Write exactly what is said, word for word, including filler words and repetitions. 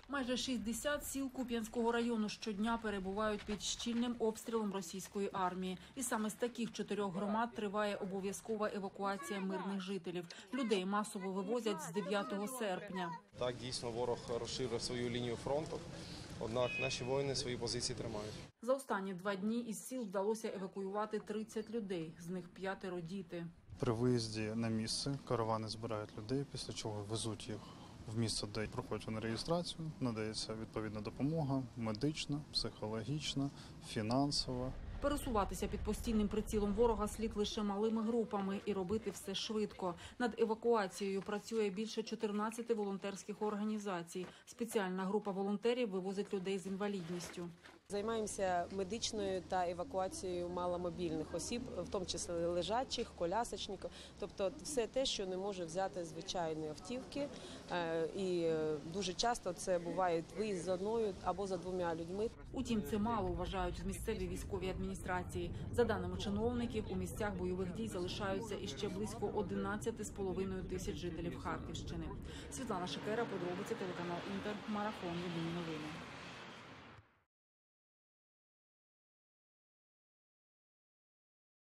Майже шістдесят сіл Куп'янського району щодня перебувають під щільним обстрілом російської армії. І саме з таких чотирьох громад триває обов'язкова евакуація мирних жителів. Людей масово вивозять з дев'ятого серпня. Так, дійсно, ворог розширив свою лінію фронту, однак наші воїни свої позиції тримають. За останні два дні із сіл вдалося евакуювати тридцять людей, з них п'ятеро діти. При виїзді на місце каравани збирають людей, після чого везуть їх в місце, де проходять вони реєстрацію, надається відповідна допомога медична, психологічна, фінансова. Пересуватися під постійним прицілом ворога слід лише малими групами і робити все швидко. Над евакуацією працює більше чотирнадцяти волонтерських організацій. Спеціальна група волонтерів вивозить людей з інвалідністю. Займаємося медичною та евакуацією маломобільних осіб, в тому числі лежачих, колясочників, тобто все те, що не може взяти звичайної автівки. І дуже часто це буває виїзд з одною або за двома людьми. Утім, це мало, вважають в місцевій військовій адміністрації. За даними чиновників, у місцях бойових дій залишаються іще близько одинадцяти з половиною тисяч жителів Харківщини. Світлана Шикера, подробиці, телеканал Інтер, Марафон, єдині новини.